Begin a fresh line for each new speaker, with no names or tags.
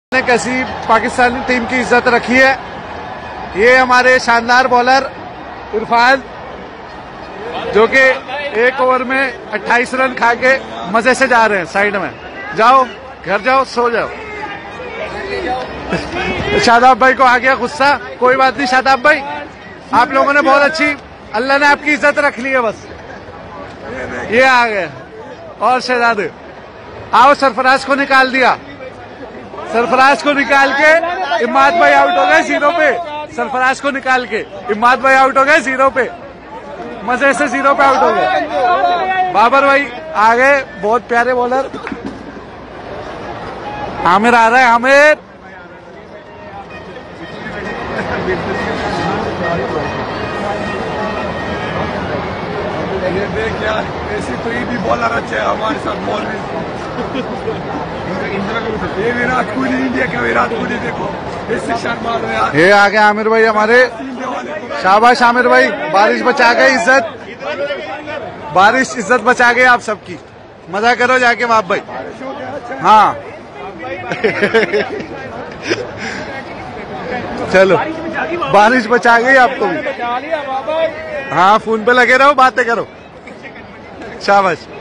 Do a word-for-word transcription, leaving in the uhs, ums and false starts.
ने कैसी पाकिस्तानी टीम की इज्जत रखी है। ये हमारे शानदार बॉलर इरफान जो कि एक ओवर में अट्ठाईस रन खा के मजे से जा रहे हैं। साइड में जाओ, घर जाओ, सो जाओ। शादाब भाई को आ गया गुस्सा। कोई बात नहीं शादाब भाई, आप लोगों ने बहुत अच्छी, अल्लाह ने आपकी इज्जत रख ली है। बस ये आ गए और शहजादे आओ। सरफराज को निकाल दिया, सरफराज को निकाल के इमाद भाई आउट हो गए जीरो पे। सरफराज को निकाल के इमाद भाई आउट हो गए जीरो पे, मजे से जीरो पे आउट हो गए। बाबर भाई आ गए, बहुत प्यारे बॉलर। आमिर आ रहा है, आमिर
ये देख यार, ऐसी तो ये भी बॉलर अच्छे है हमारे साथ बॉल में। ये विराट कोहली, इंडिया का विराट कोहली देखो, इससे शर्मा रहे यार।
ये आ गए आमिर भाई हमारे। शाबाश आमिर भाई, बारिश बचा गई इज्जत, बारिश इज्जत बचा गई आप सबकी। मजा करो जाके बाप भाई। हाँ चलो, बारिश बचा गई आपको भी। हाँ फोन पे लगे रहो, बातें करो। शाबाश।